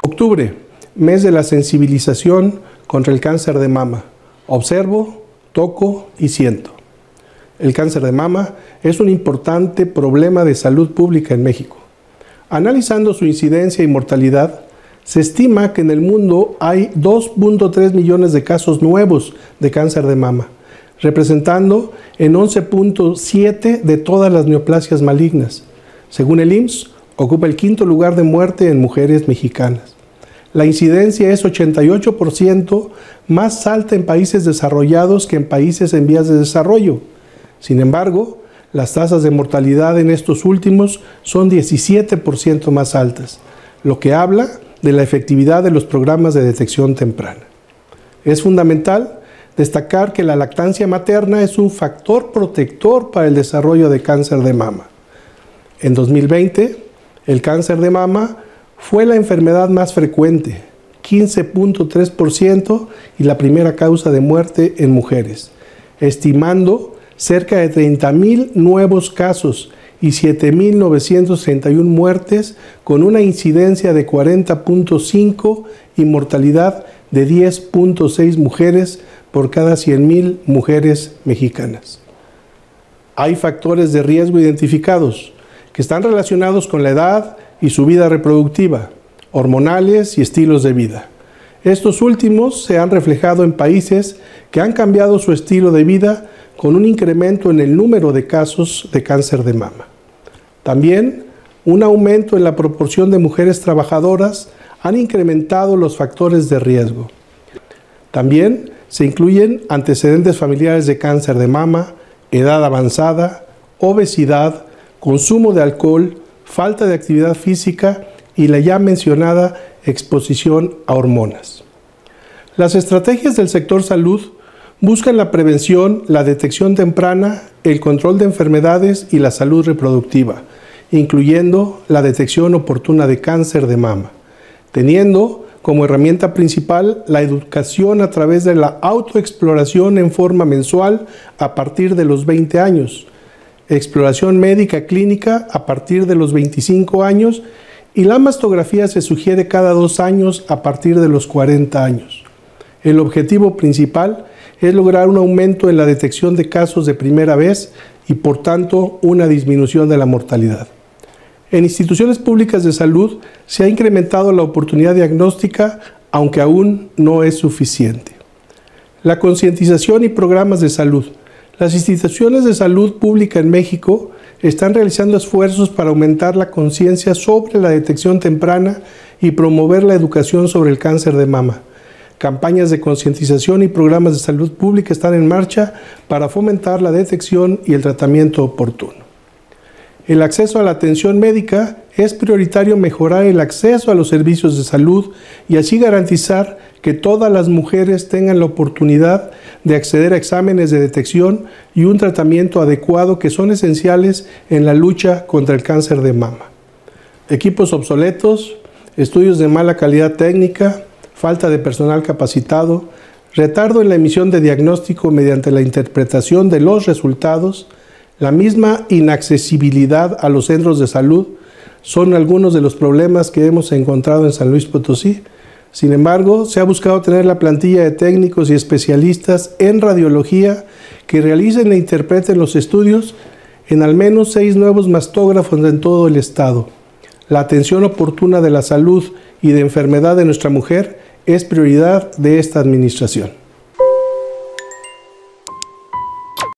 Octubre, mes de la sensibilización contra el cáncer de mama. Observo, toco y siento. El cáncer de mama es un importante problema de salud pública en México. Analizando su incidencia y mortalidad, se estima que en el mundo hay 2.3 millones de casos nuevos de cáncer de mama, representando en 11.7 de todas las neoplasias malignas. Según el IMSS, ocupa el quinto lugar de muerte en mujeres mexicanas. La incidencia es 88% más alta en países desarrollados que en países en vías de desarrollo. Sin embargo, las tasas de mortalidad en estos últimos son 17% más altas, lo que habla de la efectividad de los programas de detección temprana. Es fundamental destacar que la lactancia materna es un factor protector para el desarrollo de cáncer de mama. En 2020, el cáncer de mama fue la enfermedad más frecuente, 15.3%, y la primera causa de muerte en mujeres, estimando cerca de 30,000 nuevos casos y 7,931 muertes, con una incidencia de 40.5 y mortalidad de 10.6 mujeres por cada 100,000 mujeres mexicanas. Hay factores de riesgo identificados que están relacionados con la edad y su vida reproductiva, hormonales y estilos de vida. Estos últimos se han reflejado en países que han cambiado su estilo de vida con un incremento en el número de casos de cáncer de mama. También un aumento en la proporción de mujeres trabajadoras han incrementado los factores de riesgo. También se incluyen antecedentes familiares de cáncer de mama, edad avanzada, obesidad, consumo de alcohol, falta de actividad física y la ya mencionada exposición a hormonas. Las estrategias del sector salud buscan la prevención, la detección temprana, el control de enfermedades y la salud reproductiva, incluyendo la detección oportuna de cáncer de mama, teniendo como herramienta principal la educación a través de la autoexploración en forma mensual a partir de los 20 años, exploración médica clínica a partir de los 25 años y la mastografía se sugiere cada 2 años a partir de los 40 años. El objetivo principal es lograr un aumento en la detección de casos de primera vez y, por tanto, una disminución de la mortalidad. En instituciones públicas de salud se ha incrementado la oportunidad diagnóstica, aunque aún no es suficiente. La concientización y programas de salud. Las instituciones de salud pública en México están realizando esfuerzos para aumentar la conciencia sobre la detección temprana y promover la educación sobre el cáncer de mama. Campañas de concientización y programas de salud pública están en marcha para fomentar la detección y el tratamiento oportuno. El acceso a la atención médica. Es prioritario mejorar el acceso a los servicios de salud y así garantizar que todas las mujeres tengan la oportunidad de acceder a exámenes de detección y un tratamiento adecuado que son esenciales en la lucha contra el cáncer de mama. Equipos obsoletos, estudios de mala calidad técnica, falta de personal capacitado, retardo en la emisión de diagnóstico mediante la interpretación de los resultados, la misma inaccesibilidad a los centros de salud son algunos de los problemas que hemos encontrado en San Luis Potosí. Sin embargo, se ha buscado tener la plantilla de técnicos y especialistas en radiología que realicen e interpreten los estudios en al menos 6 nuevos mastógrafos en todo el estado. La atención oportuna de la salud y de enfermedad de nuestra mujer es prioridad de esta administración.